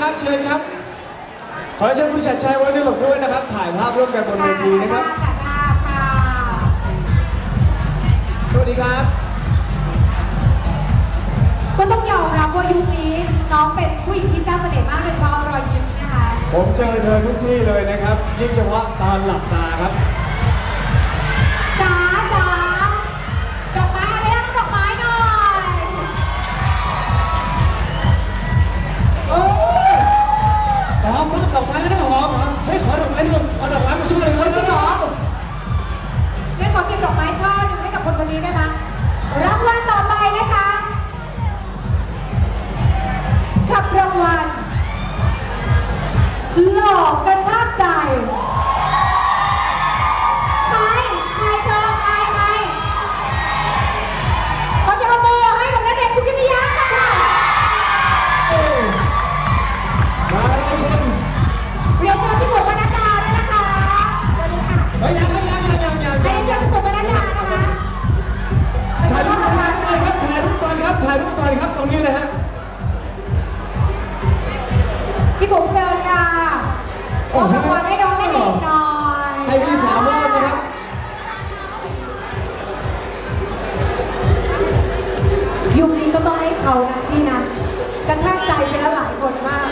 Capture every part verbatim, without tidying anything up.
ครับเชิญครับขอเชิญคุณชัดชัยไว้ในหลบด้วยนะครับถ่ายภาพร่วมกันบนเวทีนะครับสวัสดีครับก็ต้องยอมรับว่ายุคนี้น้องเป็นผู้หญิงที่เจ้าเสน่ห์มากโดยเฉพาะรอยยิ้มนะคะผมเจอเธอทุกที่เลยนะครับยิ่งเฉพาะตอนหลับตาครับจ๋าจ๋าดอกไม้อะไรนะดอกไม้หน่อยโอ้หอมมากดอกไม้แล้วหอมไม่ขอดอกไม้หนึ่งเอาดอกไม้มาช่วยเลยครับจริงเหรองั้นขอเก็บดอกไม้ช่อหนึ่งให้กับคนคนนี้ได้ไหมรางวัลต่อไปนะคะกับรางวัลหล่อกระชากใจใครใครเธอใครใครขอจะเอาโบให้กับนักเรียนคุกิมิยะค่ะมาแล้วคนเรียนเชิญพี่บุ๋มวรรณดาด้วยนะคะสวัสดีค่ะเฮ้ยยังยังยังยังยังเรียนเชิญพี่บุ๋มวรรณดานะคะถ่ายรูปก่อนครับถ่ายรูปก่อนครับถ่ายรูปก่อนครับตรงนี้เลยฮะพี่บุ๋มเชิญค่ะขอรางวัลให้น้องได้อีกหน่อยให้พี่สามรอบนะครับยุคนี้ก็ต้องให้เขานะพี่นะกระชากใจไปแล้วหลายคนมาก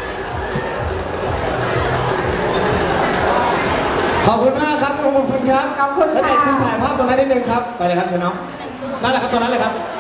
ขอบคุณมากครับขอบคุณครับขอบคุณค่ะแล้วแต่คุณถ่ายภาพตรงนั้นนิดนึงครับไปเลยครับเชิญน้องนั่นแหละครับตรงนั้นเลยครับ